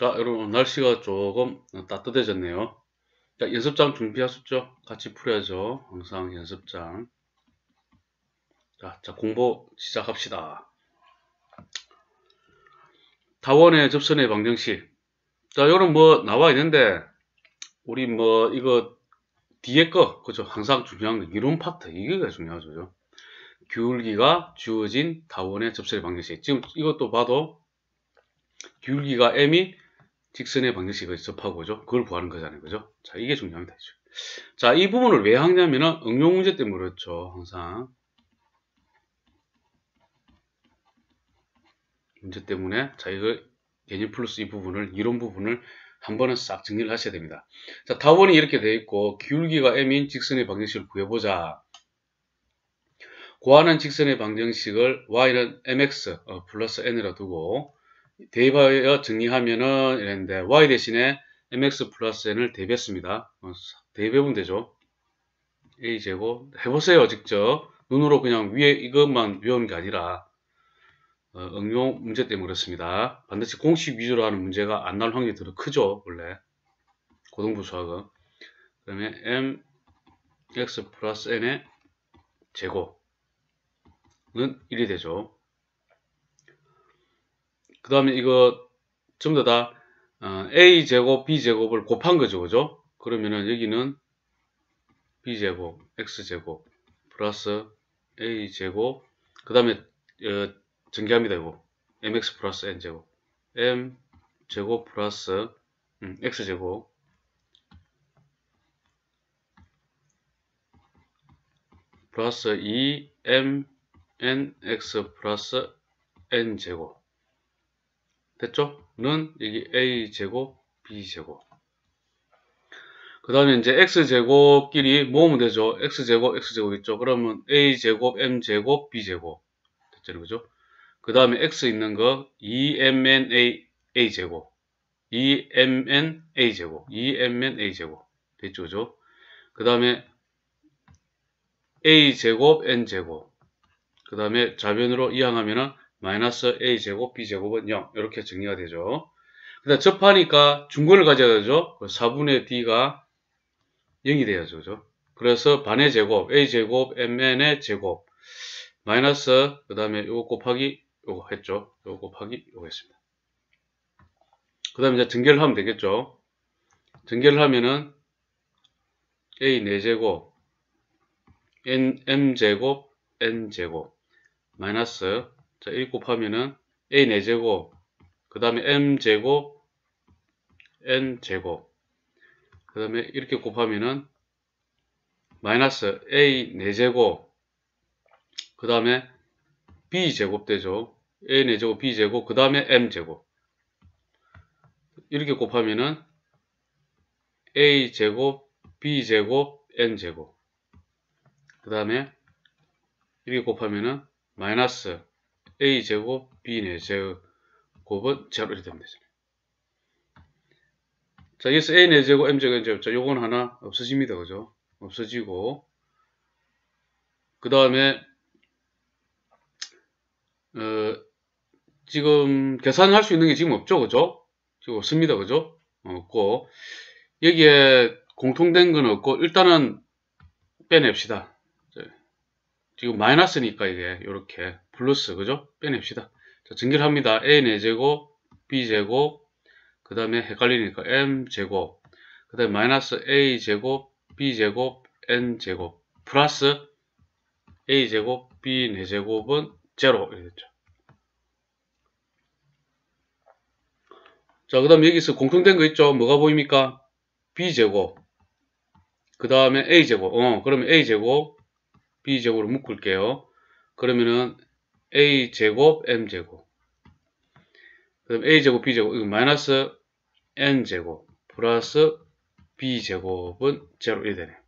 자, 여러분, 날씨가 조금 따뜻해졌네요. 자, 연습장 준비하셨죠? 같이 풀어야죠. 항상 연습장. 자, 공부 시작합시다. 타원의 접선의 방정식. 자, 요런 나와 있는데, 우리 이거 뒤에 거, 그죠? 항상 중요한 거, 이론 파트. 이게 중요하죠. 기울기가 주어진 타원의 접선의 방정식. 지금 이것도 봐도, 기울기가 m이 직선의 방정식을 접하고, 그죠? 그걸 구하는 거잖아요. 그죠? 자, 이게 중요합니다. 자, 이 부분을 왜 하냐면은 응용 문제 때문에 그렇죠. 항상. 문제 때문에. 자, 이걸 개념 플러스 이 부분을, 이론 부분을 한 번은 싹 정리를 하셔야 됩니다. 자, 타원이 이렇게 되어 있고, 기울기가 m인 직선의 방정식을 구해보자. 구하는 직선의 방정식을 y는 mx 플러스 n이라 두고, 대입하여 정리하면은 이랬는데 y 대신에 mx 플러스 n을 대입했습니다. 대입해보면 되죠. a제곱 해보세요. 직접 눈으로 그냥 위에 이것만 외우는 게 아니라 응용 문제 때문에 그렇습니다. 반드시 공식 위주로 하는 문제가 안 나올 확률이 더 크죠. 원래 고등부 수학은. 그러면 mx 플러스 n의 제곱은 1이 되죠. 그 다음에 이거 전부 다 a제곱 b제곱을 곱한 거죠. 그죠? 그러면은 여기는 b제곱 x제곱 플러스 a제곱 그 다음에 전개합니다. 이거 mx 플러스 n제곱 m제곱 플러스 x제곱 플러스 2mnx 플러스 n제곱 됐죠? 는 여기 a제곱 b제곱 그 다음에 이제 x제곱끼리 모으면 되죠. x제곱 x제곱 있죠. 그러면 a제곱 m제곱 b제곱 됐죠. 그죠? 그 다음에 x 있는 거 2mn a제곱 2mn a제곱 2mn a제곱 됐죠. 그죠? 그 다음에 a제곱 n제곱 그 다음에 좌변으로 이항하면은 마이너스 a제곱 b제곱은 0 이렇게 정리가 되죠. 그 다음 접하니까 중근을 가져야 되죠. 4분의 d가 0이 돼야죠. 그죠? 그래서 반의 제곱 a제곱 mn의 제곱 마이너스 그 다음에 요거 곱하기 요거 했죠. 요거 곱하기 요거 했습니다. 그 다음에 이제 전개를 하면 되겠죠. 전개를 하면은 a 4제곱 m제곱 n제곱 마이너스 자 1 곱하면은 a 4제곱 그 다음에 m제곱 n제곱 그 다음에 이렇게 곱하면은 마이너스 a 4제곱 그 다음에 b제곱 되죠. a 4제곱 b제곱 그 다음에 m제곱 이렇게 곱하면은 a제곱 b제곱 n제곱 그 다음에 이렇게 곱하면은 마이너스 a제곱 b 4제곱은 제로 이렇게 되면 되죠. 자, 여기서 a 4제곱 m제곱 n제곱 자, 요건 하나 없어집니다. 그죠? 없어지고 그 다음에 지금 계산할 수 있는 게 지금 없죠. 그죠? 지금 없습니다. 그죠? 없고 여기에 공통된 건 없고 일단은 빼냅시다. 지금 마이너스니까 이게 이렇게 플러스 그죠? 빼냅시다. 자, 전개를 합니다. a 4제곱 b제곱 그 다음에 헷갈리니까 m제곱 그 다음에 마이너스 a제곱 b제곱 n제곱 플러스 a제곱 b 4제곱은 제로 이렇게 됐죠. 자, 그 다음에 여기서 공통된 거 있죠? 뭐가 보입니까? b제곱 그 다음에 a제곱 그러면 a제곱 b제곱으로 묶을게요. 그러면은 a제곱 m제곱 그럼 a제곱 b제곱 이거 마이너스 n제곱 플러스 b제곱은 제로 이렇게 되네.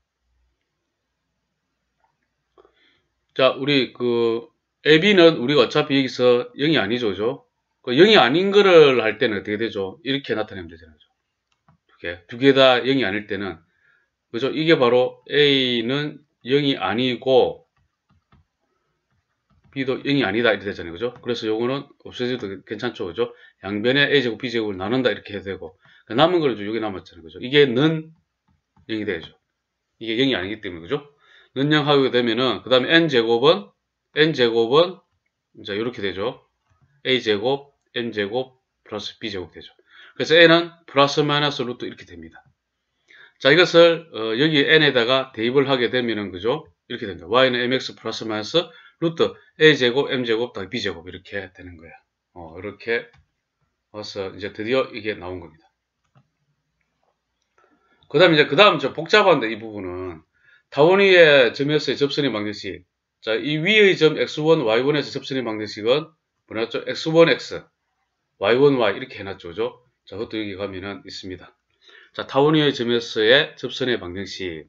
자, 우리 ab는 우리가 어차피 여기서 0이 아니죠. 그죠? 0이 아닌 거를 할 때는 어떻게 되죠? 이렇게 나타내면 되잖아요. 두 개 다 0이 아닐 때는 그죠? 이게 바로 a는 0이 아니고 b도 0이 아니다 이렇게 되잖아요. 그죠? 그래서 요거는 없애줘도 괜찮죠. 그죠? 양변에 a제곱 b제곱을 나눈다 이렇게 해도 되고 남은 거는 좀 여기 남았잖아요. 그죠? 이게 는 0이 되죠. 이게 0이 아니기 때문에 그죠? 는 0 하게 되면은 그 다음에 n제곱은 이제 이렇게 되죠. a제곱 m제곱 플러스 b제곱 되죠. 그래서 n은 플러스 마이너스 루트 이렇게 됩니다. 자, 이것을 여기 n에다가 대입을 하게 되면은 그죠? 이렇게 됩니다. y는 mx 플러스 마이너스 루트 a제곱 m제곱 더하기 b제곱 이렇게 되는 거야. 이렇게 와서 이제 드디어 이게 나온 겁니다. 그 다음 저 복잡한데 이 부분은 타원위의 점에서의 접선의 방정식. 자, 이 위의 점 x1, y1에서 접선의 방정식은 뭐였죠? x1, x, y1, y 이렇게 해놨죠. 그죠? 자, 그것도 여기 가면은 있습니다. 자, 타원위의 점에서의 접선의 방정식.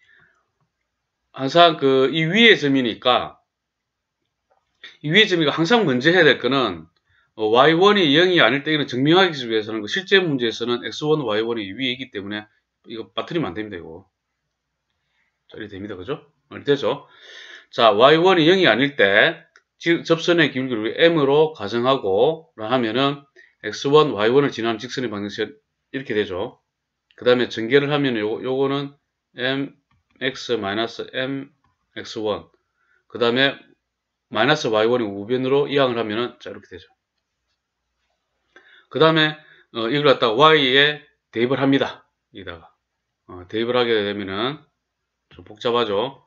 항상 이 위의 점이니까, 이 위의 점이니까 항상 먼저 해야 될 거는, y1이 0이 아닐 때에는 증명하기 위해서는 실제 문제에서는 x1, y1이 위에 있기 때문에 이거 빠뜨리면 안 됩니다, 이거. 자, 이렇게 됩니다. 그죠? 이렇게 되죠? 자, y1이 0이 아닐 때, 접선의 기울기를 m으로 가정하고, 하면은, x1, y1을 지나는 직선의 방정식 이렇게 되죠. 그 다음에 전개를 하면 요거는 mx-mx1 그 다음에 마이너스 y1이 우변으로 이항을 하면은 자 이렇게 되죠. 그 다음에 이걸 갖다가 y에 대입을 합니다. 여기다가 대입을 하게 되면은 좀 복잡하죠.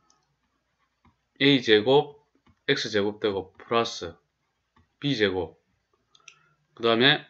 a제곱 x제곱 되고 플러스 b제곱 그 다음에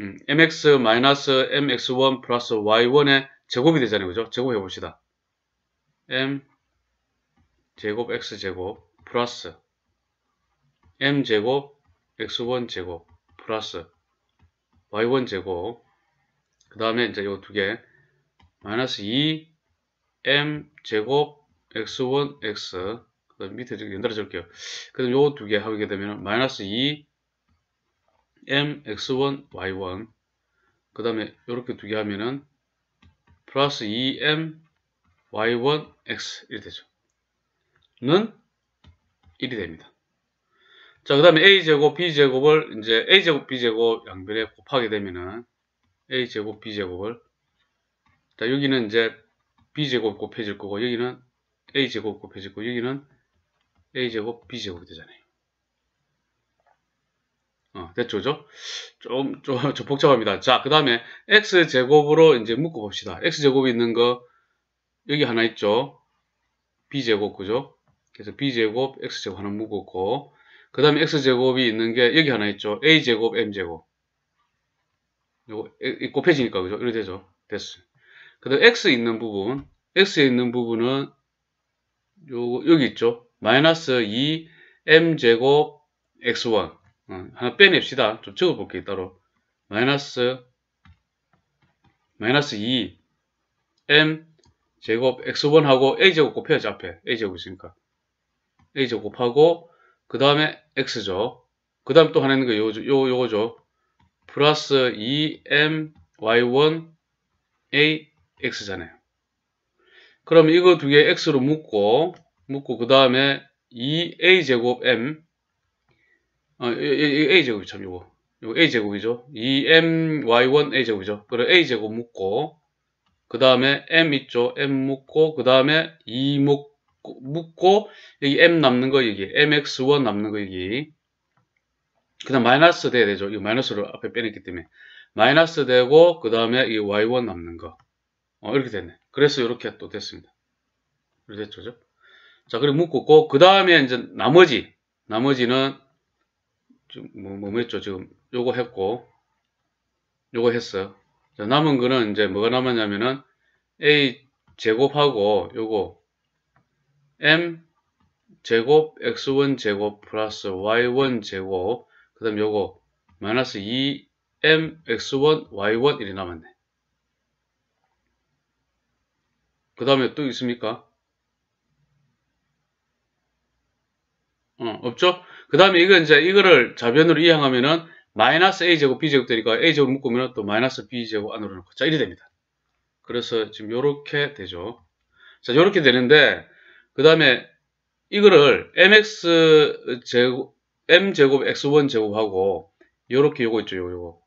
mx-mx1 플러스 y1의 제곱이 되잖아요. 그죠? 제곱해 봅시다. m 제곱 x제곱 플러스 m 제곱 x1 제곱 플러스 y1 제곱 그 다음에 이제 요 두 개 마이너스 2 m 제곱 x1 x 그 다음 밑에 연달아 적을게요. 그 다음 요 두 개 하게 되면 마이너스 2 m x1 y1 그 다음에 요렇게 두 개 하면은 플러스 2m y1 x 이렇게 되죠. 는 1이 됩니다. 자, 그 다음에 a제곱 b제곱을 이제 a제곱 b제곱 양변에 곱하게 되면은 a제곱 b제곱을 자, 여기는 이제 b제곱 곱해질 거고 여기는 a제곱 곱해질 거고 여기는 a제곱 b제곱이 되잖아요. 됐죠? 그죠? 좀 복잡합니다. 자, 그 다음에 x제곱으로 이제 묶어 봅시다. x제곱이 있는 거 여기 하나 있죠? b제곱, 그죠? 그래서 b제곱, x제곱 하나 묶었고 그 다음에 x제곱이 있는 게 여기 하나 있죠? a제곱, m제곱 요거 곱해지니까, 그죠? 이렇게 되죠? 됐어요. 그 다음에 x에 있는 부분은 여기 있죠? 마이너스 2m제곱 x1 하나 빼냅시다. 좀 적어볼게요, 따로. 마이너스 2 m 제곱 x1하고 a제곱 곱해야지 앞에 a제곱 있으니까 a제곱 곱하고 그 다음에 x죠. 그 다음 또 하나 있는 거 요거죠. 플러스 2m y1 a x잖아요. 그러면 이거 두 개 x로 묶고 그 다음에 2a제곱 m a제곱이 참 요거 a제곱이죠. 2m y1 a제곱이죠. 그리고 a제곱 묶고 그 다음에 m 있죠. m 묶고 그 다음에 2 묶고 여기 m 남는 거 여기 mx1 남는 거 여기 그 다음 마이너스 돼야 되죠. 이거 마이너스로 앞에 빼냈기 때문에 마이너스 되고 그 다음에 이 y1 남는 거 이렇게 됐네. 그래서 이렇게 또 됐습니다. 이렇게 됐죠. 자, 그리고 묶었고 그 다음에 이제 나머지는 좀 뭐 했죠. 지금 요거 했고 요거 했어요. 자, 남은 거는 이제 뭐가 남았냐면은 a 제곱하고 요거 m 제곱 x1 제곱 플러스 y1 제곱 그 다음 요거 마이너스 2m x1 y1 이렇게 남았네. 그 다음에 또 있습니까? 없죠? 그 다음에 이거를 좌변으로 이항하면은 마이너스 a제곱 b제곱 되니까 a제곱 묶으면 또 마이너스 b제곱 안으로 넣고 자, 이래 됩니다. 그래서 지금 요렇게 되죠. 자, 요렇게 되는데 그 다음에 이거를 mx 제곱, m 제곱 x1 제곱하고 요렇게 요거 있죠.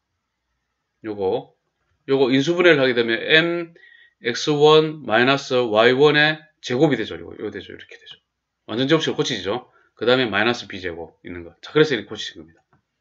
요거 인수분해를 하게 되면 m x1 마이너스 y1의 제곱이 되죠. 요거 되죠. 이렇게 되죠. 완전 제곱식으로 고치죠. 그 다음에 마이너스 b제곱 있는 거. 자, 그래서 이렇게 고치신 겁니다.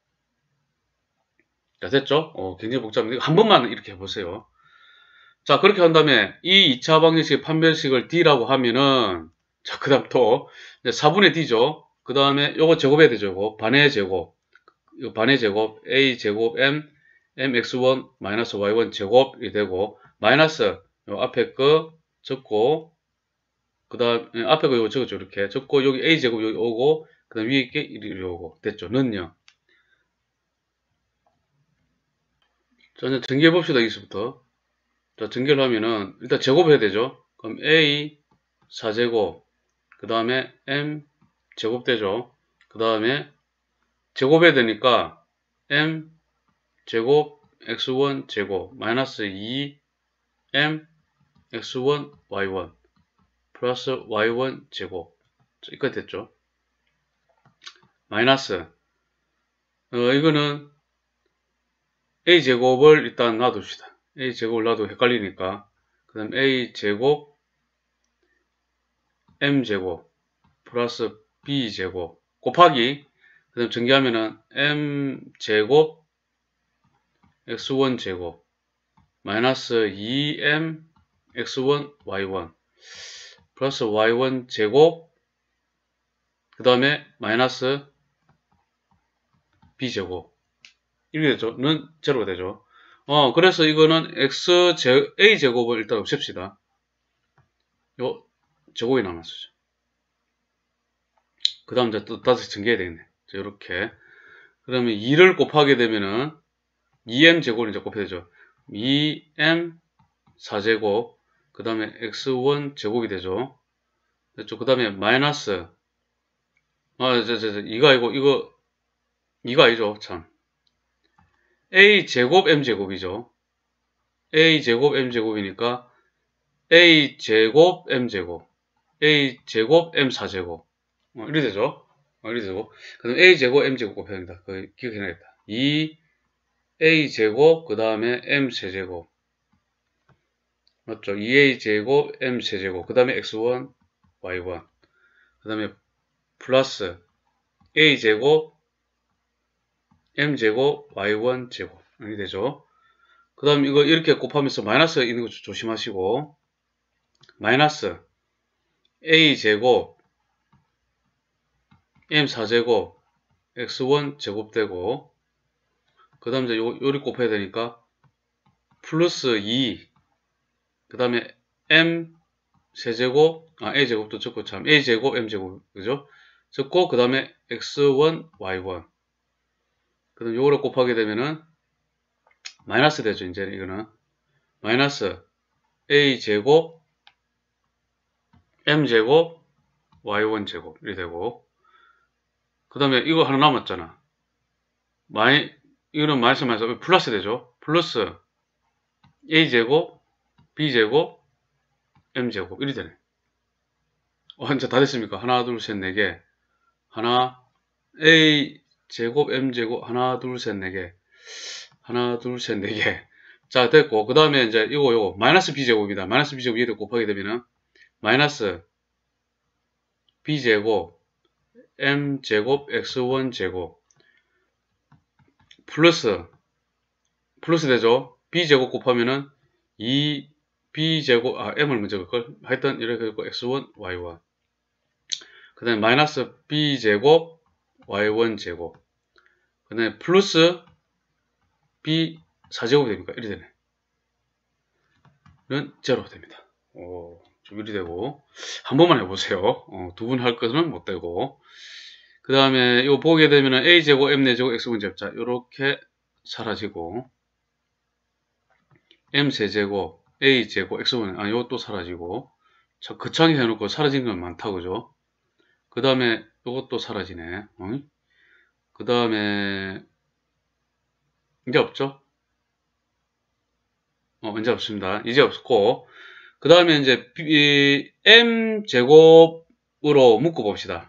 자, 됐죠? 굉장히 복잡한데 한 번만 이렇게 해보세요. 자, 그렇게 한 다음에 이 2차 방정식의 판별식을 d라고 하면은, 자, 그 다음 또 4분의 d죠. 그 다음에 요거 제곱해야 되죠. 요거 반의 제곱, 이거 반의 제곱 a 제곱 m mx1 마이너스 y1 제곱이 되고, 마이너스 요 앞에 거 적고, 그 다음 앞에 거 요거 적었죠. 이렇게 적고, 여기 a 제곱 여기 오고, 그 다음 위에 있게 이리 오고 됐죠. 는요. 자, 이제 전개해 봅시다. 여기서부터. 자, 전개를 하면은 일단 제곱해야 되죠. 그럼 a 4제곱, 그 다음에 m 제곱 되죠. 그 다음에 제곱해야 되니까 m 제곱 x1 제곱 마이너스 2m x1 y1 플러스 y1 제곱. 여기까지 됐죠. 마이너스 이거는 a 제곱을 일단 놔둡시다. a 제곱을 놔도 헷갈리니까 그 다음 a 제곱 m 제곱 플러스 b 제곱 곱하기 그 다음 전개하면은 m 제곱 x1 제곱 마이너스 2m x1 y1 플러스 y1 제곱 그 다음에 마이너스 b 제곱 이렇게 되죠. 는 제로가 되죠. 그래서 이거는 a 제곱을 일단 없앱시다. 요 제곱이 남았어요. 그 다음 이제 또 다시 전개해야 되겠네. 자, 이렇게. 그러면 2를 곱하게 되면은 2m 제곱을 이제 곱해야 되죠. 2m 4제곱, 그 다음에 x1 제곱이 되죠. 됐죠. 그 다음에 마이너스, 이거 아니고, 이거 아니죠. 참. a 제곱 m 제곱이죠. a 제곱 m 제곱이니까 a 제곱 m 제곱, a 제곱 m 4제곱. 이렇게 되죠. 이렇게 되고. 그 다음에 a 제곱 m 제곱 곱해야 됩니다. 기억해야겠다. 2a 제곱, 그 다음에 m 세제곱. 맞죠? 2a 제곱 m 세제곱. 그 다음에 x1, y1. 그 다음에 플러스 a 제곱 m 제곱 y1 제곱. 이렇게 되죠. 그 다음 이거 이렇게 곱하면서 마이너스 있는 거 조심하시고, 마이너스 a 제곱 m 4제곱 x1 제곱되고, 그 다음 이제 요리 곱해야 되니까 플러스 2, 그 다음에 m 세제곱, a 제곱도 적고 참 a 제곱 m 제곱 그죠? 적고 그 다음에 x1 y1. 그 다음 요거를 곱하게 되면은 마이너스 되죠. 이제 이거는 마이너스 a 제곱 m 제곱 y1 제곱 이렇게 되고, 그 다음에 이거 하나 남았잖아. 이거는 마이너스 플러스 되죠. 플러스 a 제곱 b 제곱 m 제곱 이렇게 되네. 이제 다 됐습니까? 하나 둘 셋 네 개. 하나 a 제곱 m 제곱 하나 둘 셋 네 개. 하나 둘 셋 네 개. 자, 됐고 그 다음에 이제 요거 마이너스 b 제곱이다. 마이너스 b 제곱 얘를 곱하게 되면은 마이너스 b 제곱 m 제곱 x1 제곱 플러스 되죠. b 제곱 곱하면은 2b 제곱 m을 먼저 걸걸 하여튼 이렇게 되고 x1 y1. 그 다음에 마이너스 b 제곱 y1 제곱, 그 다음에 플러스 b 4제곱이 됩니까? 이렇게 되네. 는 제로 됩니다. 좀 이리 되고, 한 번만 해보세요. 두 분 할 것은 못 되고. 그 다음에 이거 보게 되면은 a 제곱 m 4제곱 x1 제곱, 자 요렇게 사라지고, m 세제곱 a 제곱 x1 요것도 사라지고, 자 거창히 해놓고 사라진 건 많다 그죠? 그 다음에 이것도 사라지네. 그 다음에 이제 없죠? 이제 없습니다. 이제 없고, 그 다음에 이제 m 제곱 묶어 봅시다.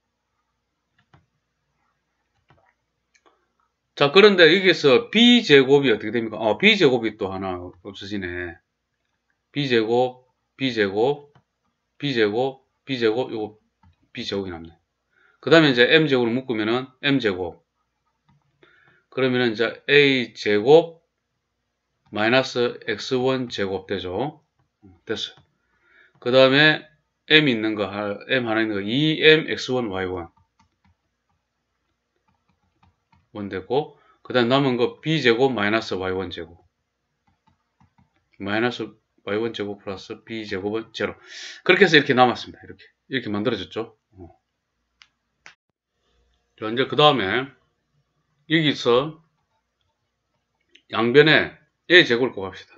자, 그런데 여기서 b제곱이 어떻게 됩니까? b제곱이 또 하나 없어지네. b제곱, b제곱, b제곱, b제곱, 요거 b제곱이 남네. 그 다음에 이제 m제곱으로 묶으면은 m제곱. 그러면은 이제 a제곱 마이너스 x1 제곱 되죠. 됐어요. 그 다음에 m 있는 거, m 하나 있는 거 2m x1 y1 원 되고, 그 다음 남은 거 b제곱 마이너스 y1 제곱 마이너스 y1 제곱 플러스 b제곱은 제로. 그렇게 해서 이렇게 남았습니다. 이렇게 만들어졌죠. 자, 이제 그 다음에 여기서 양변에 a제곱을 곱합시다.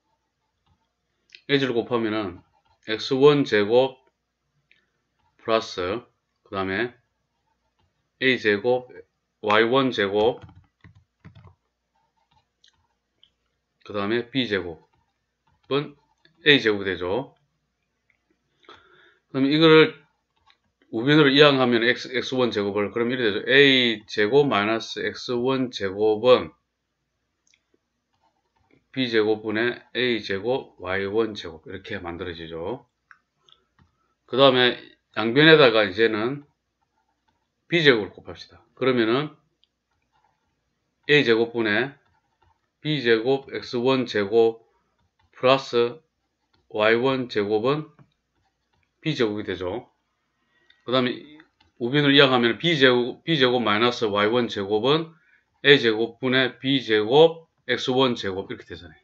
a제를 곱하면은 x1 제곱 플러스 그 다음에 a제곱 y1 제곱 그 다음에 b제곱은 a제곱이 되죠. 그럼 이거를 우변으로 이항하면 x1 제곱을 그럼 이렇게 되죠. a제곱 마이너스 x1 제곱은 b제곱분의 a제곱 y1 제곱 이렇게 만들어지죠. 그 다음에 양변에다가 이제는 b제곱을 곱합시다. 그러면은 a제곱분의 b제곱 x1 제곱 플러스 y1 제곱은 b제곱이 되죠. 그 다음에 우변을 이항하면 b제곱 마이너스 y1 제곱은 a제곱분의 b제곱 x1 제곱 이렇게 되잖아요.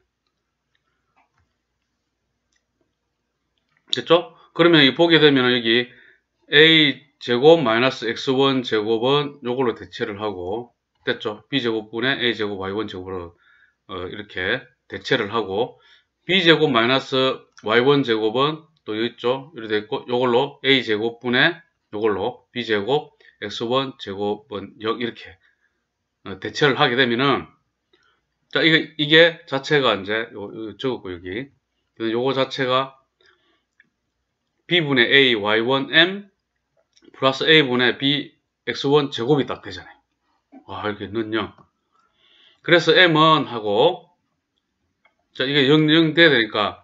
됐죠? 그러면 이 보게 되면 여기 a제곱 마이너스 x1 제곱은 요걸로 대체를 하고, 됐죠? b제곱분의 a제곱 y1 제곱으로 이렇게 대체를 하고, b제곱 마이너스 y1 제곱은 또 여기 있죠? 이렇게 됐고, 요걸로 a제곱분의 요걸로 b제곱 x1 제곱은 이렇게 대체를 하게 되면은, 자, 이게 자체가 이제 적었고 여기 요거 자체가 b분의 a y1m 플러스 a분의 b x1 제곱이 딱 되잖아요. 이렇게 넣냐. 그래서 m은 하고, 자, 이게 0 돼야 되니까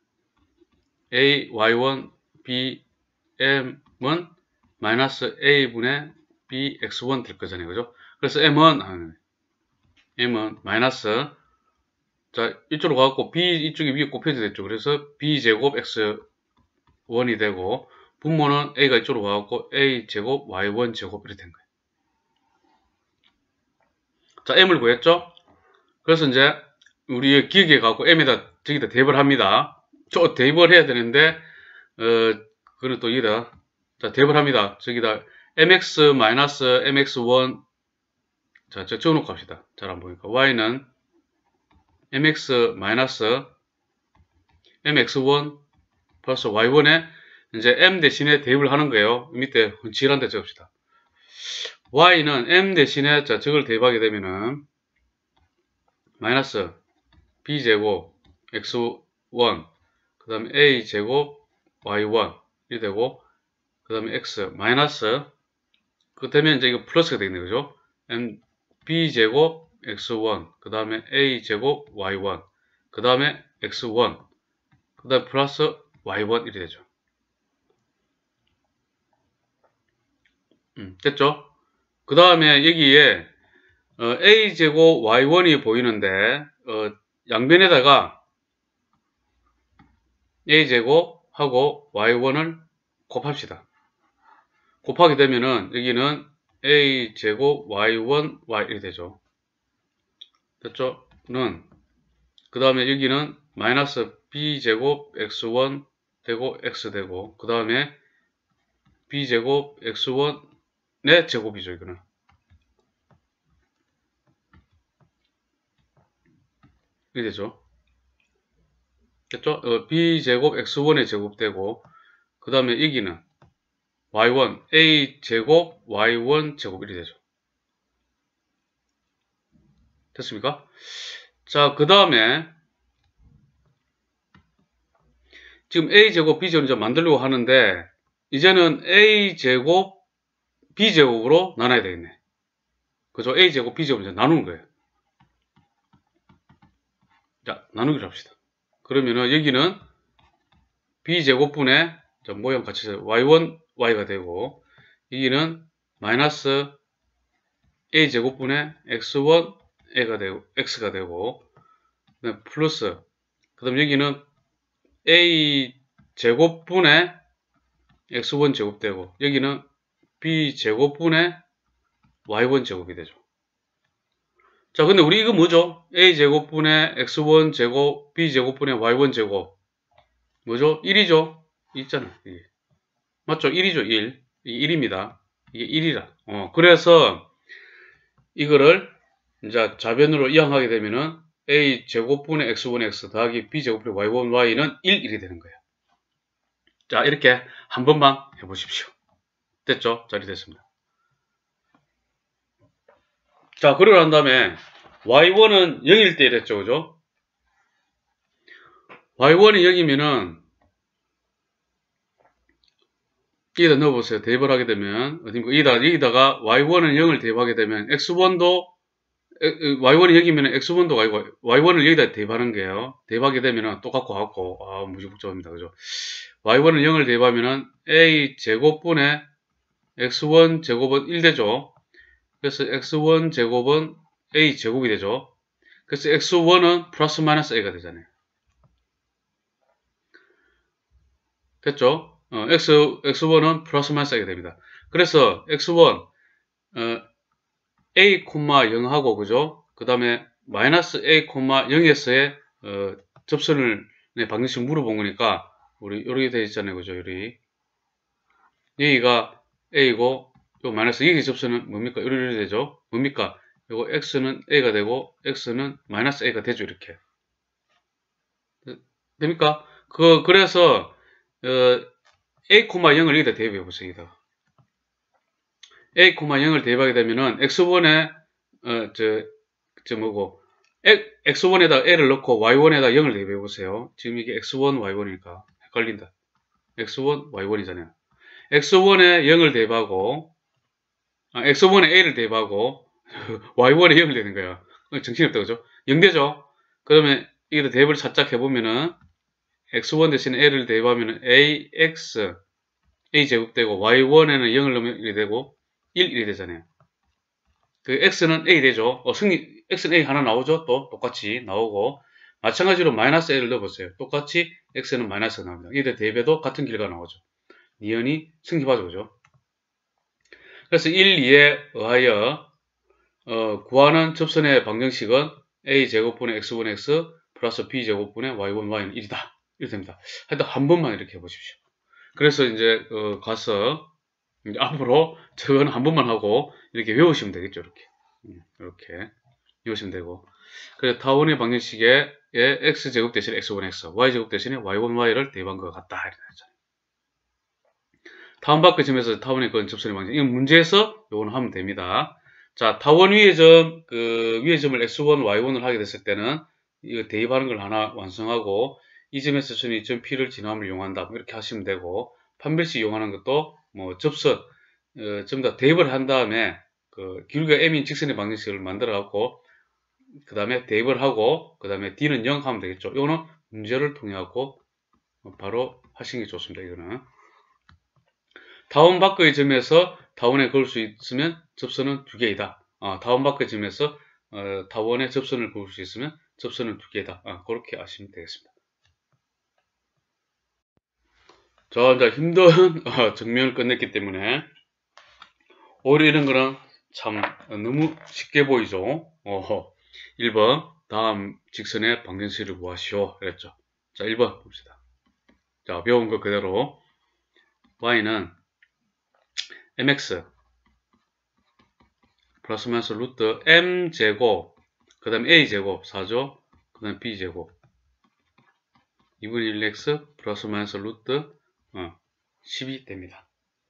a y1 b m은 마이너스 a분의 b x1 될 거잖아요. 그죠? 그래서 m은 마이너스, 자, 이쪽으로 가갖고 b 이쪽에 위에 곱해져 됐죠. 그래서 b제곱 x1이 되고, 분모는 a가 이쪽으로 가갖고 a제곱 y1 제곱 이렇게 된 거예요. 자, m을 구했죠? 그래서 이제 우리 기억에 갖고 m에다 저기다 대입을 합니다. 대입을 해야 되는데 그는 또 여기다 자 대입을 합니다. 저기다 mx 마이너스 mx1 자 적어놓고 합시다. 잘 안 보니까 y는 mx 마이너스 mx1 플러스 y1에 이제 m 대신에 대입을 하는 거예요. 밑에 훤칠한 데 적읍시다. y는 m 대신에 자 저걸 대입하게 되면은 마이너스 b제곱 x1 그 다음에 a제곱 y1 이 되고 그 다음에 x 마이너스 그 되면 이제 이거 플러스가 되겠네. 그죠? b제곱 x1 그 다음에 a제곱 y1 그 다음에 x1 그 다음에 플러스 y1 이렇게 되죠. 됐죠? 그 다음에 여기에 a제곱 y1이 보이는데 양변에다가 a제곱하고 y1을 곱합시다. 곱하게 되면은 여기는 a제곱 y1 y 이렇게 되죠. 됐죠? 그 다음에 여기는 마이너스 b제곱 x1 되고 x 되고 그 다음에 b제곱 x1의 제곱이죠. 이거는 이렇게 되죠. 됐죠? b제곱 x1의 제곱 되고 그 다음에 여기는 y1 a제곱 y1 제곱 이렇게 되죠. 됐습니까? 자, 그 다음에 지금 a제곱 b제곱 이제 만들려고 하는데 이제는 a제곱 b제곱으로 나눠야 되겠네. 그죠? a제곱 b제곱을 이제 나누는 거예요. 자, 나누기를 합시다. 그러면은 여기는 b제곱분의 모양 같이 y1 y가 되고, 여기는 마이너스 a제곱분의 x1 a가 되고 x가 되고, 플러스 그 다음 여기는 a제곱분의 x1 제곱 되고, 여기는 b제곱분의 y1 제곱이 되죠. 자, 근데 우리 이거 뭐죠? a제곱분의 x1 제곱 b제곱분의 y1 제곱 뭐죠? 1이죠? 있잖아. 이게. 맞죠? 1이죠. 1. 이게 1입니다. 이게 1이라. 그래서 이거를 이제 좌변으로 이항하게 되면은 a제곱분의 x1 x 더하기 b제곱분의 y1 y는 1 이렇게 되는 거예요. 자, 이렇게 한 번만 해보십시오. 됐죠? 자, 이렇게 됐습니다. 자, 그러고 난 다음에 y1은 0일 때 이랬죠. 그죠? y1이 0이면은 여기다 넣어보세요. 대입을 하게 되면 어디입니까? 여기다가 y1은 0을 대입하게 되면 x1도 y1이 여기면 x1도 아니고 y1을 여기다 대입하는 게요. 대입하게 되면은 똑같고 무지 복잡합니다. 그죠? y1은 0을 대입하면은 a 제곱분의 x1 제곱은 1 되죠. 그래서 x1 제곱은 a 제곱이 되죠. 그래서 x1은 플러스 마이너스 a가 되잖아요. 됐죠? x1은 플러스 마이너스 a가 됩니다. 그래서 x1 a, 0하고 그죠? 그 다음에 마이너스 a, 0에서의 접선을 방정식 물어본 거니까 우리 이렇게 되어 있잖아요. 그죠? 여기가 a고 요 마이너스 여기 접선은 뭡니까? 이렇게 되죠? 뭡니까? 요거 x는 a가 되고 x는 마이너스 a가 되죠. 이렇게 됩니까? 그래서 a, 0을 여기다 대입해 보세요. 여기다가 a, 0을 대입하게 되면은 x1에 x1에다 a를 넣고 y1에다 0을 대입해 보세요. 지금 이게 x1, y1이니까 헷갈린다. x1, y1이잖아요. x1에 0을 대입하고 x1에 a를 대입하고 y1에 0을 대는 거야. 정신없다. 그죠? 0 되죠? 그러면 여기다 대입을 살짝 해보면은 x1 대신에 a를 대입하면은 ax a제곱 되고 y1에는 0을 넣으면 1이 되고 1이 되잖아요. 그 x는 a 되죠. x는 a 하나 나오죠. 또 똑같이 나오고 마찬가지로 마이너스 a를 넣어보세요. 똑같이 x는 마이너스가 나옵니다. 이들 대입해도 같은 길가 나오죠. 니은이 승립하죠. 그죠? 그래서 1, 2에 의하여 구하는 접선의 방정식은 a제곱분의 x분의 x 플러스 b제곱분의 y1 y는 1이다. 이렇게 됩니다. 하여튼 한 번만 이렇게 해보십시오. 그래서 이제 가서 이제 앞으로 저거는 한 번만 하고 이렇게 외우시면 되겠죠. 이렇게 외우시면 되고, 그래서 타원의 방정식에 x제곱 대신에 x1 x, y제곱 대신에 y1 y를 대입한 것 같다. 이렇게 했잖아요. 타원 밖의 점에서 타원의 그 접선의 방정식, 이건 문제에서 요거는 하면 됩니다. 자, 타원 위의 점, 위의 점을 x1, y1을 하게 됐을 때는 이거 대입하는 걸 하나 완성하고, 이 점에서 저는 이 점 P를 진함을 이용한다. 이렇게 하시면 되고, 판별식 이용하는 것도 접선, 전부 다 대입을 한 다음에 길이가 m인 직선의 방정식을 만들어 갖고 그 다음에 대입을 하고 그 다음에 d는 0 하면 되겠죠. 이거는 문제를 통해 갖고 바로 하시는 게 좋습니다. 이거는 타원 밖의 점에서 타원에 그을 수 있으면 접선은 두 개이다. 타원 밖의 점에서 타원에 접선을 그을 수 있으면 접선은 두 개이다. 그렇게 아시면 되겠습니다. 자, 이제 힘든 정면을 끝냈기 때문에 오히려 이런 거는 참 너무 쉽게 보이죠. 1번 다음 직선의 방정식을 구하시오 그랬죠. 자, 1번 봅시다. 자, 배운 거 그대로 y는 mx 플러스 마이너스 루트 m제곱 그 다음 a제곱 4죠. 그 다음 b제곱 2분의 1x 플러스 마이너스 루트 10이 됩니다.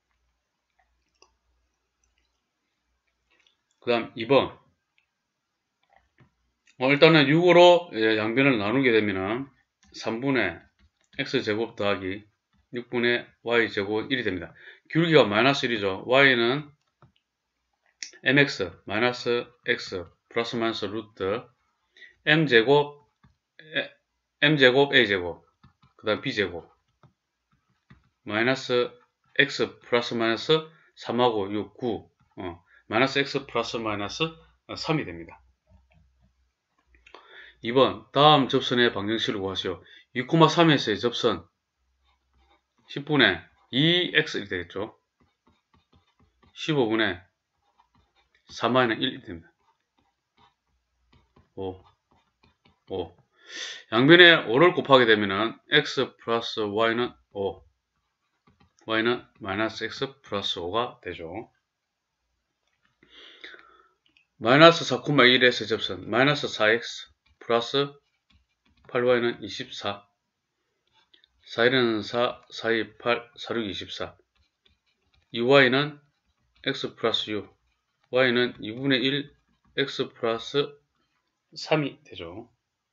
그 다음 2번 일단은 6으로 양변을 나누게 되면은 3분의 x제곱 더하기 6분의 y제곱은 1이 됩니다. 기울기가 마이너스 1이죠. y는 mx 마이너스 x 플러스 마이너스 루트 m제곱 a제곱 그 다음 b제곱 마이너스 x 플러스 마이너스 3하고 6, 9 마이너스 x 플러스 마이너스 3이 됩니다. 2번 다음 접선의 방정식을 구하시오. 2,3에서의 접선 10분의 2x이 되겠죠. 15분의 4마이너스 1이 됩니다. 5 양변에 5를 곱하게 되면은 x 플러스 y는 5 y는 마이너스 x 플러스 5가 되죠. 마이너스 4,1에서 접선 마이너스 4x 플러스 8y는 24 4일은 4, 4, 2, 8, 4, 6, 24 2y는 x 플러스 6 y는 2분의 1 x 플러스 3이 되죠.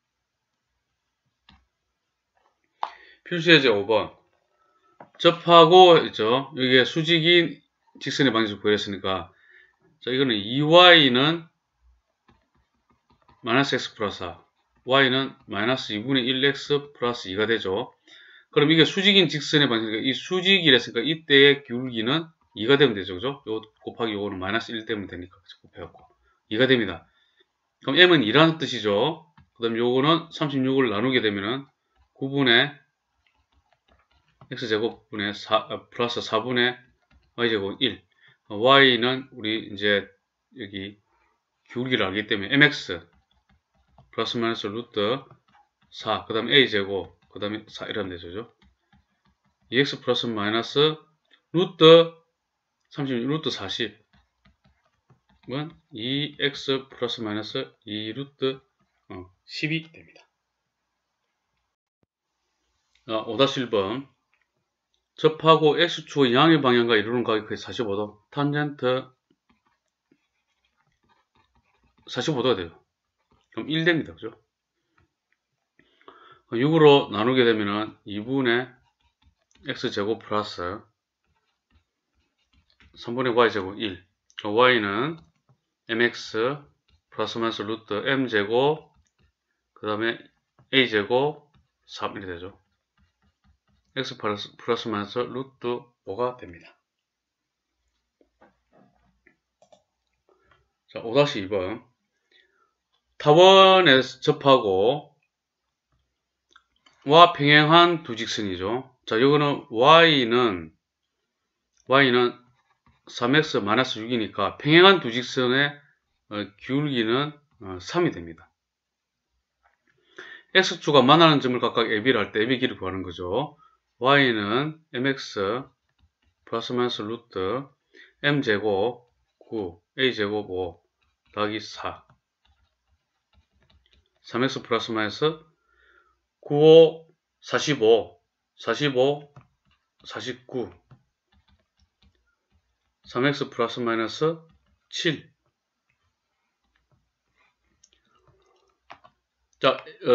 필수예제 5번 접하고 있죠. 여기에 수직인 직선의 방정식을 구했으니까 자 이거는 2y는 마이너스 x 플러스 4 y는 마이너스 2분의 1x 플러스 2가 되죠. 그럼 이게 수직인 직선의 방정식이니까 이 수직이랬으니까 이때의 기울기는 2가 되면 되죠. 그죠? 요 곱하기 요거는 마이너스 1 되면 되니까 곱해갖고 2가 됩니다. 그럼 m은 2라는 뜻이죠. 그 다음 요거는 36을 나누게 되면은 9분의 x제곱분의 4, 플러스 4분의 y제곱 1 y는 우리 이제 여기 기울기를 알기 때문에 mx 플러스 마이너스 루트 4 그 다음에 a제곱 그 다음에 4 이러면 되죠. 2x 플러스 마이너스 루트 36 루트 40은 2x 플러스 마이너스 2 루트 10이 됩니다. 5-1번 접하고 x축의 양의 방향과 이루는 각이 45도 탄젠트 45도가 돼요. 그럼 1 됩니다. 그죠? 6으로 나누게 되면은 2분의 x제곱 플러스 3분의 y제곱 1 y는 mx 플러스 마이너스 루트 m제곱 그 다음에 a제곱 3이 되죠. x 플러스 마이너스 루트 5가 됩니다. 자, 5-2번 타원에 접하고 와 평행한 두 직선이죠. 자, 이거는 y는 3x 마이너스 6이니까 평행한 두 직선의 기울기는 3이 됩니다. x축과 만나는 점을 각각 AB를 할 때 AB 길이를 구하는 거죠. y는 mx 플러스 마이너스 루트 m제곱 9 a제곱 5 더하기 4 3x 플러스 마이너스 9, 5, 45 49 3x 플러스 마이너스 7 자,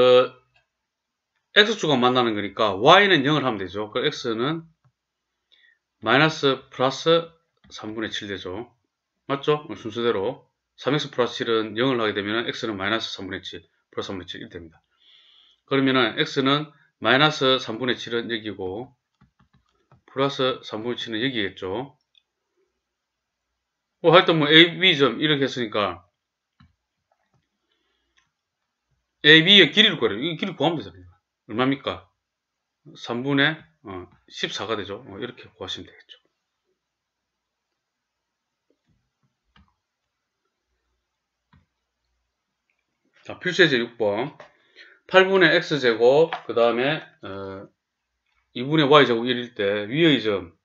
x축과 만나는 거니까 y는 0을 하면 되죠. 그 x는 마이너스 플러스 3분의 7 되죠. 맞죠? 순서대로 3x 플러스 7은 0을 하게 되면 x는 마이너스 3분의 7 플러스 3분의 7 1 됩니다. 그러면은 x는 마이너스 3분의 7은 여기고 플러스 3분의 7은 여기겠죠. 하여튼 뭐 A, B점 이렇게 했으니까 A, B의 길이를 구하래요. 이 길이 구하면 되잖아요. 얼마입니까? 3분의 14가 되죠. 이렇게 구하시면 되겠죠. 자, 필수예제 6번 8분의 x제곱 그 다음에 2분의 y제곱 1일 때 위의 점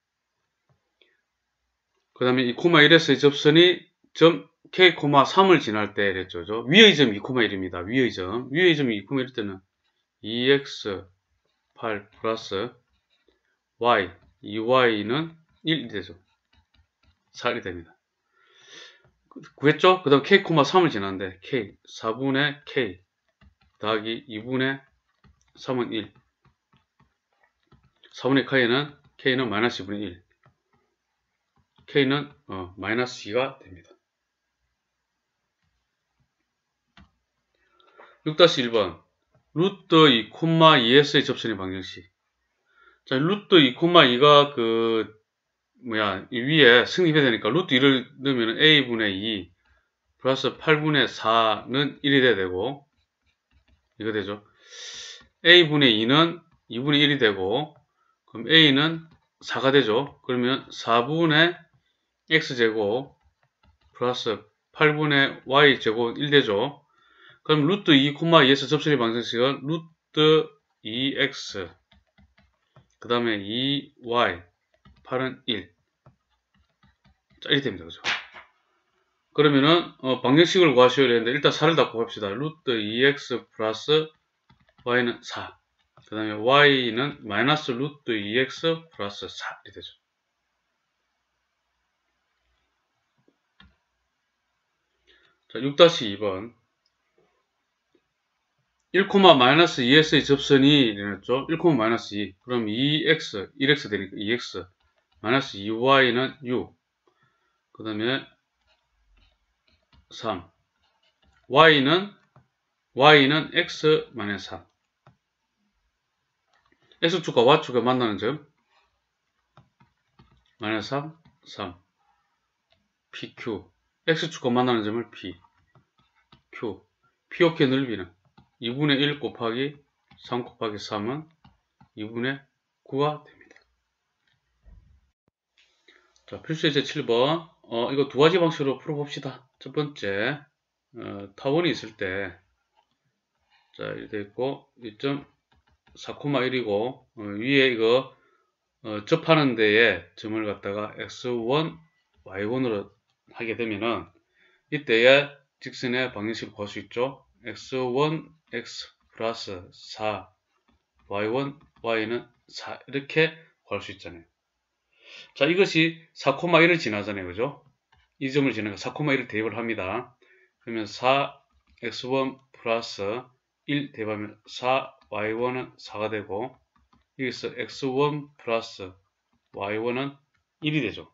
그 다음에 2,1에서의 접선이 점 k, 3을 지날 때 그랬죠. 위의 점 2,1입니다. 위의 점이 2,1일 때는 2x 8 플러스 y 2y는 1이 되죠. 4이 됩니다. 구했죠? 그 다음 k, 3을 지났는데 k 4분의 k 더하기 2분의 3은 1 4분의 k는 마이너스 2분의 1. k는 마이너스 2가 됩니다. 6-1번 루트 2, 2s의 접선의 방정식. 자, 루트 2, 2가 이 위에 승립해야 되니까 루트 2를 넣으면 a분의 2 플러스 8분의 4는 1이 돼야 되고, 이거 되죠. a분의 2는 2분의 1이 되고, 그럼 a는 4가 되죠. 그러면 4분의 x제곱 플러스 8분의 y제곱 1 되죠. 그럼 루트 2, 2에서 접선의 방정식은 루트 2x 그 다음에 2y 8은 1 자, 이렇게 됩니다. 그죠? 그러면은 방정식을 구하셔야 되는데 일단 4를 다 구합시다. 루트 2x 플러스 y는 4 그 다음에 y는 마이너스 루트 2x 플러스 4 이렇게 되죠. 자, 6-2번 1,-2s의 접선이 이랬죠. 1,-2 그럼 2x 1x 되니까 2x 마이너스 2y는 6 그 다음에 3 y는 x 마이너스 3 x축과 y축가 만나는 점 마이너스 3 3 pq x축과 만나는 점을 p q pok의 넓이는 2분의 1 곱하기 3 곱하기 3은 2분의 9가 됩니다. 자, 필수예제 7번 이거 두 가지 방식으로 풀어봅시다. 첫 번째 타원이 있을 때 자, 이렇게 있고 2.4,1이고 위에 이거 접하는 데에 점을 갖다가 x1, y1으로 하게 되면은 이때에 직선의 방정식을 구할 수 있죠. x1, x 플러스 4, y1, y는 4 이렇게 구할 수 있잖아요. 자, 이것이 4,1을 지나잖아요. 그죠? 이 점을 지나가 4,1을 대입을 합니다. 그러면 4, x1 플러스 1 대입하면 4, y1은 4가 되고 여기서 x1 플러스 y1은 1이 되죠.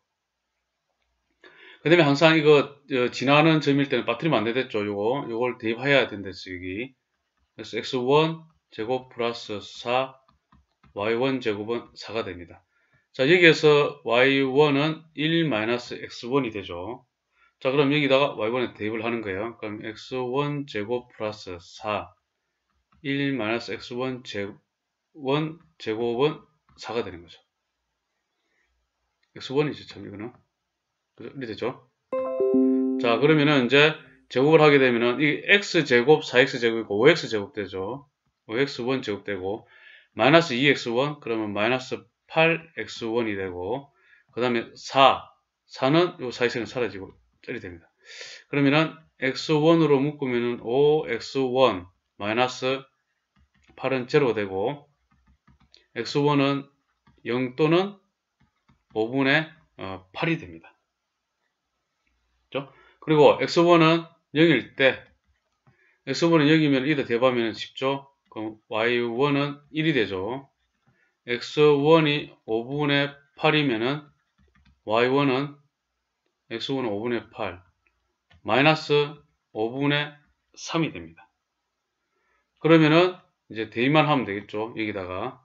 그 다음에 항상 이거 지나가는 점일 때는 빠뜨리면 안 되겠죠. 요걸 대입해야 된댔어요. 여기. 그래서 x1 제곱 플러스 4 y1 제곱은 4가 됩니다. 자, 여기에서 y1은 1 마이너스 x1이 되죠. 자, 그럼 여기다가 y1에 대입을 하는 거예요. 그럼 x1 제곱 플러스 4 1 마이너스 x1 제곱은 4가 되는 거죠. x1이죠. 참 이거는. 이렇게 되죠. 자, 그러면은 이제 제곱을 하게 되면은 이 x제곱 4x제곱이고 5x제곱 되죠. 5x1 제곱 되고 마이너스 2x1 그러면 마이너스 8x1이 되고 그 다음에 4는 요 사이선은 사라지고 짤이 됩니다. 그러면은 x1으로 묶으면은 5x1 마이너스 8은 제로가 되고 x1은 0 또는 5분의 8이 됩니다. 그렇죠? 그리고 x1은 0일 때 x1은 0이면 이다 대입하면 쉽죠? 그럼 y1은 1이 되죠. x1이 5분의 8이면은 y1은 x1은 5분의 8 마이너스 5분의 3이 됩니다. 그러면은 이제 대입만 하면 되겠죠. 여기다가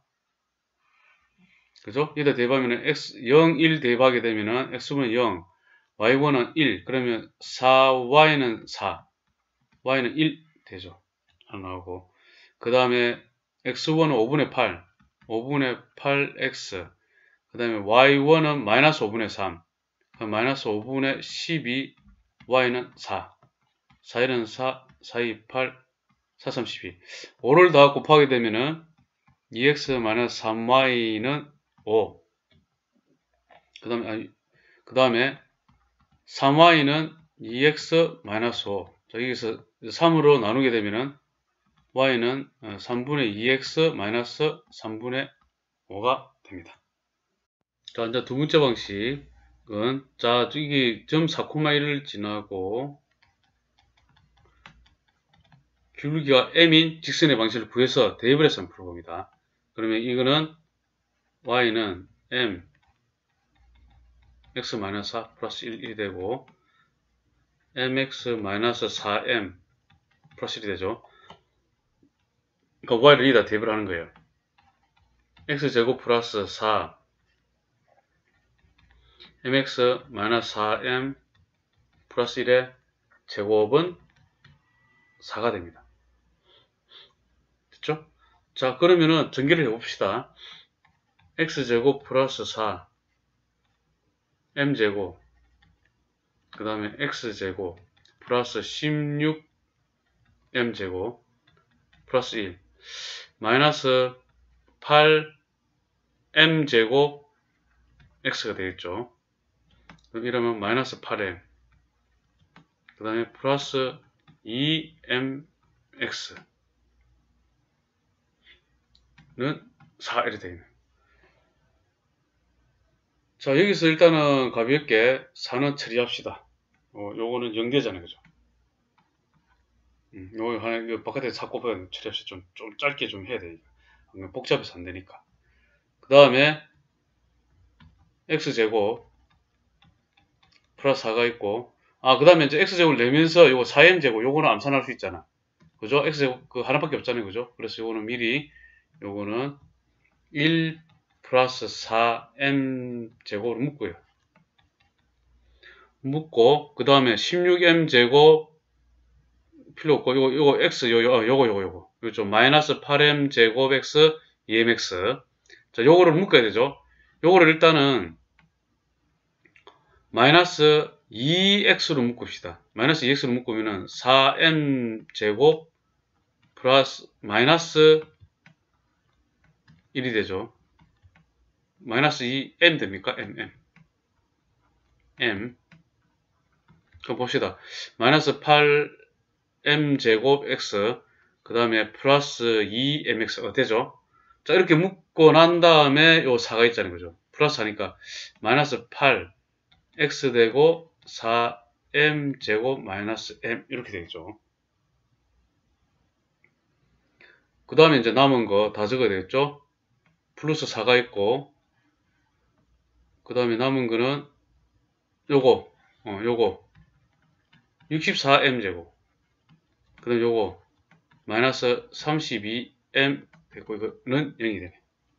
그죠? 여기다 대입하면은 x 0, 1 대입하게 되면은 x분은 0 y1은 1 그러면 4y는 4 y는 1 되죠. 하나 나오고 그 다음에 x1은 5분의 8 5분의 8x 그 다음에 y1은 마이너스 5분의 3 마이너스 5분의 12 y는 4 4, 1은 4 4, 2, 8 4, 3, 12 5를 다 곱하게 되면은 2x 마이너스 3y는 5 그 다음에 3y는 2x 마이너스 5 자, 여기서 3으로 나누게 되면은 y는 3분의 2x 마이너스 3분의 5가 됩니다. 자, 이제 두 번째 방식은 자, 이게 점 4,1을 지나고 기울기가 m인 직선의 방식을 구해서 대입을 해서 한번 풀어봅니다. 그러면 이거는 y는 m x-4 플러스 1이 되고 mx-4m 플러스 1이 되죠. 그러니까 y를 여기다 대입을 하는 거예요. x제곱 플러스 4 mx-4m 플러스 1의 제곱은 4가 됩니다. 됐죠? 자, 그러면은 전개를 해봅시다. x제곱 플러스 4 m제곱 그 다음에 x제곱 플러스 16m제곱 플러스 1 마이너스 8m제곱 x가 되겠죠. 그럼 이러면 마이너스 8m 그 다음에 플러스 2mx 는 4 이렇게 되겠네요. 자, 여기서 일단은 가볍게 4는 처리합시다. 요거는 0되잖아요. 그죠? 요거 하나, 바깥에 4 곱하면 처리합시다. 좀 짧게 좀 해야 돼. 복잡해서 안 되니까. 그 다음에 x제곱 플러스 4가 있고, 그 다음에 이제 x제곱을 내면서 요거 4m제곱, 요거는 암산할 수 있잖아. 그죠? x제곱 그 하나밖에 없잖아요. 그죠? 그래서 요거는 미리, 요거는 1 플러스 4m제곱으로 묶고요. 묶고, 그 다음에 16m제곱 필요 없고, 요거 x, 요거 좀 마이너스 8m제곱 x, 2mx. 자, 요거를 묶어야 되죠. 요거를 일단은 마이너스 2x로 묶읍시다. 마이너스 2x로 묶으면은 4m제곱 플러스 마이너스 1이 되죠. 마이너스 2m 됩니까? m. 그럼 봅시다. 마이너스 8m제곱 x 그 다음에 플러스 2mx가 되죠. 자, 이렇게 묶고 난 다음에 요 4가 있잖아요. 그죠? 플러스 하니까 마이너스 8 x 되고 4m제곱 마이너스 m 이렇게 되겠죠. 그 다음에 이제 남은 거 다 적어야 되겠죠. 플러스 4가 있고 그 다음에 남은 거는 요거 64m제곱 그 다음에 요거 마이너스 32m 됐고 이거는 0이 되네.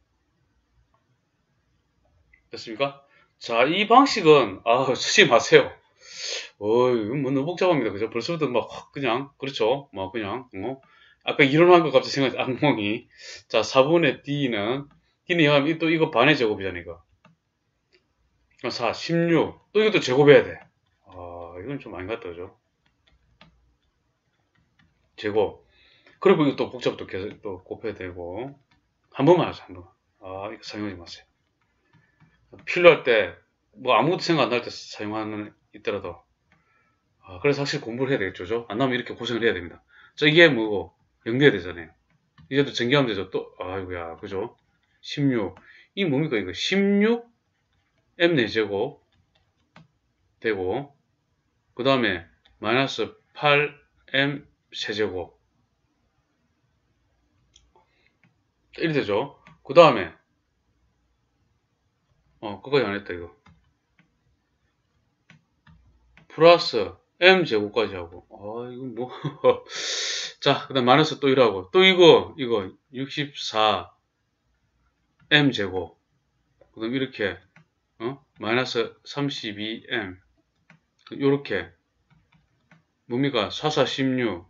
됐습니까? 자, 이 방식은 쓰지 마세요. 이거 뭐 너무 복잡합니다. 그죠? 벌써부터 막 그냥 그렇죠? 막 그냥 아까 이론한 거 갑자기 생각이 악몽이. 자, 4분의 D는 0하면 또 이거 반의 제곱이잖아요. 이거 4, 16. 또 이것도 제곱해야 돼. 이건 좀 많이 갔다, 그죠? 제곱. 그리고 이거 또 복잡도 계속 또 곱해야 되고. 한 번만 하자, 한 번만. 이거 사용하지 마세요. 필요할 때, 뭐 아무것도 생각 안 날 때 사용하는 있더라도. 그래서 확실히 공부를 해야 되겠죠, 그죠? 안 나오면 이렇게 고생을 해야 됩니다. 자, 이게 뭐고, 연결해야 되잖아요. 이제 또 전개하면 되죠. 또, 아이고야, 그죠? 16. 이 뭡니까, 이거? 16 m 4제곱 되고, 그 다음에 마이너스 8m 세제곱 이리 되죠. 그 다음에 그거까지 안 했다 이거 플러스 m 제곱까지 하고 이거 뭐 자, 그 다음 마이너스 또 이러고 또 이거 64 m 제곱 그 다음 이렇게 마이너스 32m 요렇게 뭡니까 44 16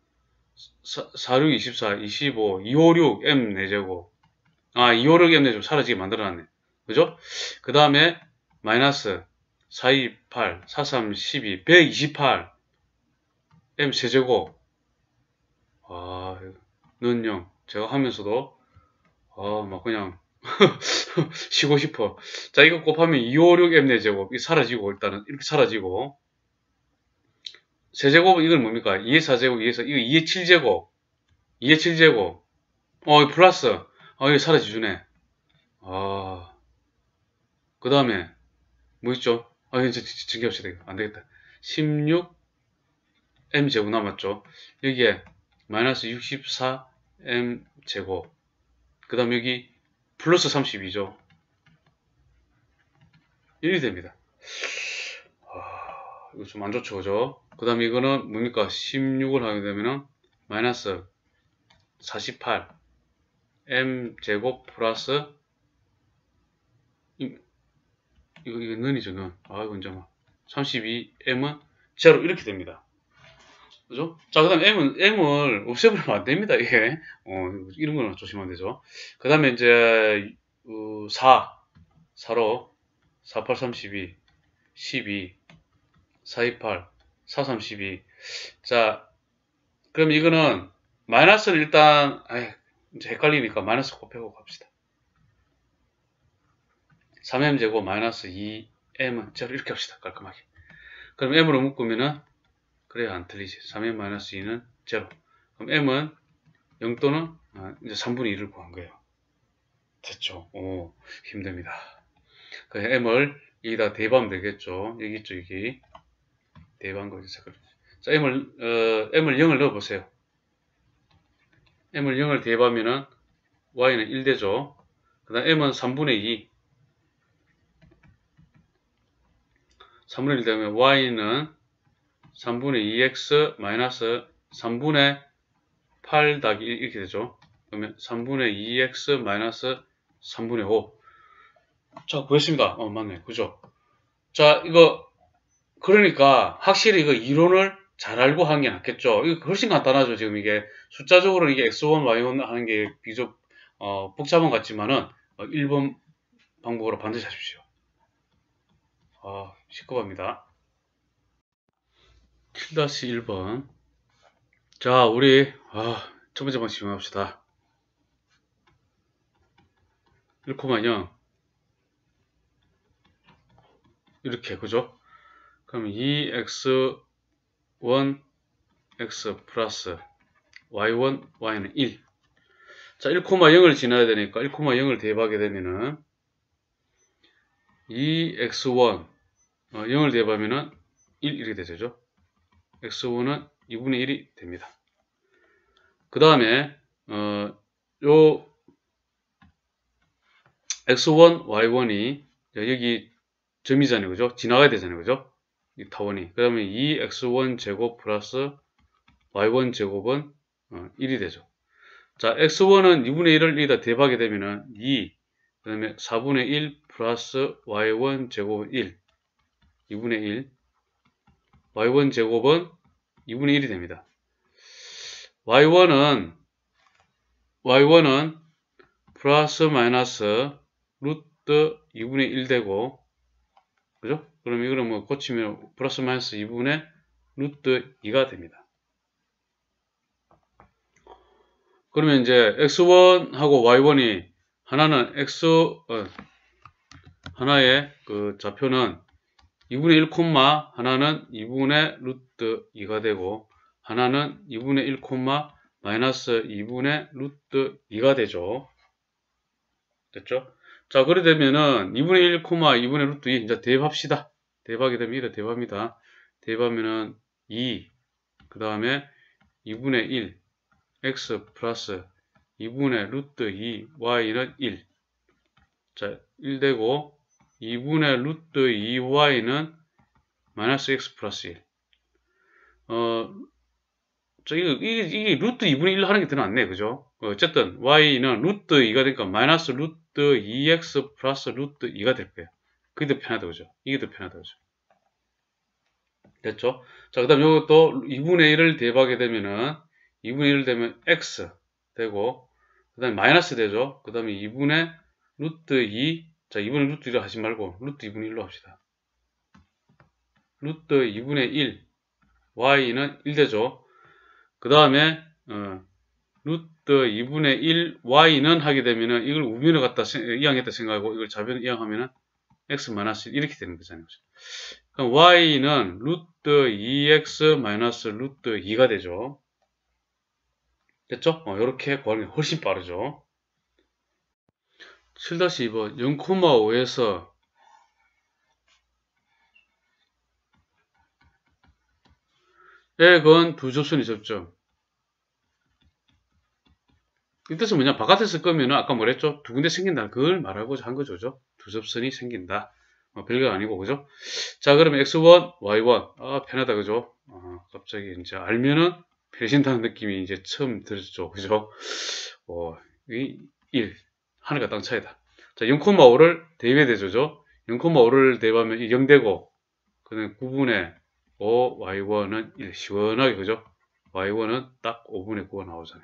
46 24 25 256 m 4제곱 256 m 4제곱 사라지게 만들어놨네. 그죠? 그 다음에 마이너스 428 43 12 128 m 세제곱 는 0 제가 하면서도 막 그냥 쉬고 싶어. 자, 이거 곱하면 256 m 4제곱 이 사라지고 일단은 이렇게 사라지고 세제곱은 이건 뭡니까? 2의 4제곱 2의 4 이거 2의 7제곱 2의 7제곱 플러스 이거 사라지주네. 그 다음에 뭐 있죠? 이제 증기합시다. 안 되겠다. 16 m제곱 남았죠. 여기에 마이너스 64 m제곱 그 다음 여기 플러스 32죠. 1이 됩니다. 이거 좀 안 좋죠, 그죠? 그 다음에 이거는 뭡니까? 16을 하게 되면은 마이너스 48 m 제곱 플러스 이거 는이죠, 는. 이거 이제 막 32m은 제로 이렇게 됩니다. 그죠? 자, 그 다음에 m을 없애버리면 안 됩니다, 이게. 이런 거는 조심하면 되죠. 그 다음에 이제 4로 48, 32, 12, 428, 4, 32. 자, 그럼 이거는 마이너스를 일단 이제 헷갈리니까 마이너스 곱해고 갑시다. 3m 제곱 마이너스 2m은 제로 이렇게 합시다. 깔끔하게. 그럼 m으로 묶으면은 그래야 안 틀리지. 3m 마이너스 2는 제로. 그럼 m은 0 또는 이제 3분의 2를 구한 거예요. 됐죠? 오, 힘듭니다. 그 m을 여기다 대입하면 되겠죠. 여기 있죠, 여기. 대입한 거죠. 자, m을 0을 넣어보세요. m을 0을 대입하면은 y는 1 되죠. 그 다음 m은 3분의 2. 3분의 1 되면 y는 3분의 2x 마이너스 3분의 8 더하기 1 이렇게 되죠. 그러면 3분의 2x 마이너스 3분의 5. 자, 구했습니다. 맞네. 그죠? 자, 이거 그러니까 확실히 이거 이론을 잘 알고 하는 게 낫겠죠. 이거 훨씬 간단하죠. 지금 이게 숫자적으로 이게 x1, y1 하는 게 비교적 복잡한 것 같지만은 1번 방법으로 반드시 하십시오. 시급합니다. 7-1번. 자, 우리 첫 번째 방식 적용합시다. 1,0 이렇게, 그죠? 그럼 2x1 x 플러스 y1 y는 1. 자, 1,0을 지나야 되니까 1,0을 대입하게 되면은 2x1 0을 대입하면은 1 이렇게 되죠. x1은 2분의 1이 됩니다. 그 다음에 요 x1 y1이 여기 점이잖아요, 그죠? 지나가야 되잖아요, 그죠? 이 타원이. 그 다음에 2x1 제곱 플러스 y1 제곱은 1이 되죠. 자, x1은 2분의 1을 여기다 대입하게 되면은 2, 그 다음에 4분의 1 플러스 y1 제곱은 1, 2분의 1, y1 제곱은 2분의 1이 됩니다. y1은 플러스 마이너스 루트 2분의 1 되고, 그죠? 그럼 이거는 뭐 고치면 플러스 마이너스 2분의 루트 2가 됩니다. 그러면 이제 x1하고 y1이 하나는 하나의 그 좌표는 2분의 1, 하나는 2분의 루트 2가 되고 하나는 2분의 1, 마이너스 2분의 루트 2가 되죠. 됐죠? 자, 그래 되면은 2분의 1, 2분의 루트 2 이제 대입합시다. 대입하게 되면 이래 대입합니다. 대입하면은 2, 그 다음에 2분의 1, x 플러스 2분의 루트 2, y는 1. 자, 1 되고 2분의 루트 2y는 마이너스 x 플러스 1. 이게 루트 2분의 1 하는 게 더 낫네, 그죠? 어쨌든 y는 루트 2가 되니까 마이너스 루트 2x 플러스 루트 2가 될 거예요. 그게 더 편하다, 그죠? 이게 더 편하다, 그죠? 됐죠? 자, 그 다음 요것도 2분의 1을 대입하게 되면은 2분의 1 되면 x 되고 그 다음에 마이너스 되죠? 그 다음에 2분의 루트 2. 자, 2분의 루트 1로 하지 말고 루트 2분의 1로 합시다. 루트 2분의 1 y는 1 되죠? 그 다음에 루트 2분의 1 y는 하게 되면은 이걸 우변을 갖다 이항했다 생각하고 이걸 좌변을 이항하면은 x 마이너스 1 이렇게 되는 거잖아요. 그럼 y는 루트 2x 마이너스 루트 2가 되죠. 됐죠? 이렇게 구하는 게 훨씬 빠르죠. 7-2번 0,5에서 액은 두 접선이 접점. 이 뜻은 뭐냐? 바깥에서 끄면은 아까 뭐랬죠? 두 군데 생긴다. 그걸 말하고자 한 거죠. 두 접선이 생긴다. 별거 아니고, 그죠? 자, 그러면 x1, y1. 아, 편하다, 그죠? 갑자기 이제 알면은 편해진다는 느낌이 이제 처음 들었죠, 그죠? 이 1. 하늘과 땅 차이다. 자, 0,5를 대입해 대조죠? 0,5를 대입하면 0되고, 그다음에 9분의 5, y1은 1. 시원하게, 그죠? y1은 딱 5분의 9가 나오잖아요.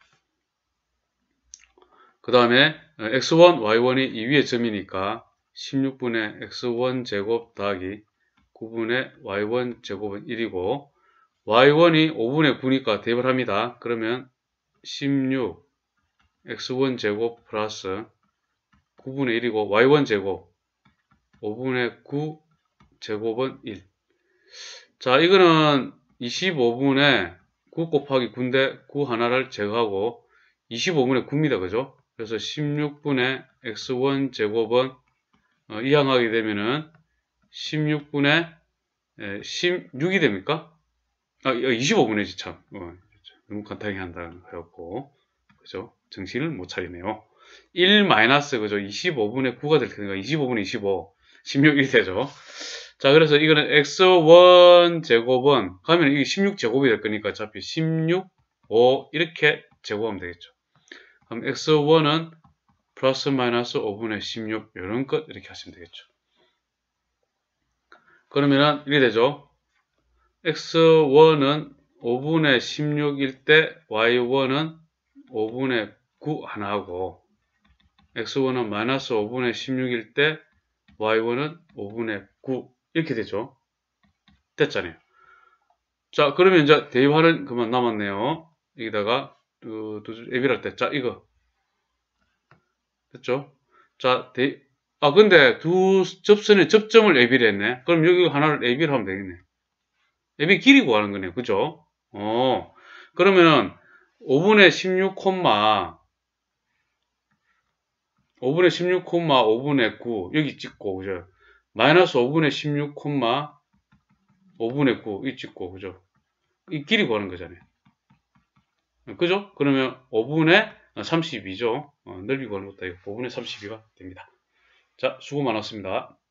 그 다음에 x1, y1이 이 위에 점이니까 16분의 x1 제곱 더하기 9분의 y1 제곱은 1이고 y1이 5분의 9니까 대입을 합니다. 그러면 16 x1 제곱 플러스 9분의 1이고 y1 제곱 5분의 9 제곱은 1. 자, 이거는 25분의 9 곱하기 9인데 9 하나를 제거하고 25분의 9입니다. 그죠? 그래서 16분의 x1 제곱은 이항하게 되면은 16분의 16이 됩니까? 25분의지 참. 너무 간단하게 한다고 해갖고 그죠? 정신을 못 차리네요. 1 마이너스 그죠? 25분의 9가 될 테니까 25분의 25 16이 되죠. 자, 그래서 이거는 x1 제곱은 가면 이게 16 제곱이 될 거니까 어차피 16 5 이렇게 제곱하면 되겠죠. 그럼 x1은 플러스 마이너스 5분의 16 이런 것 이렇게 하시면 되겠죠. 그러면은 이렇게 되죠. x1은 5분의 16일 때 y1은 5분의 9 하나 하고 x1은 마이너스 5분의 16일 때 y1은 5분의 9 이렇게 되죠. 됐잖아요. 자, 그러면 이제 대입하는 그만 남았네요. 여기다가 앱을 할 때, 자, 이거 됐죠? 자, 근데 두 접선의 접점을 앱을 했네. 그럼 여기 하나를 앱을 하면 되겠네. 앱이 길이 구하는 거네, 그죠? 그러면 5분의 16, 5분의 16, 5분의 9 여기 찍고, 그죠? 마이너스 5분의 16, 5분의 9 이 찍고, 그죠? 이 길이 구하는 거잖아요. 그죠? 그러면 5분의 32죠. 넓이 구하는 것도 5분의 32가 됩니다. 자, 수고 많았습니다.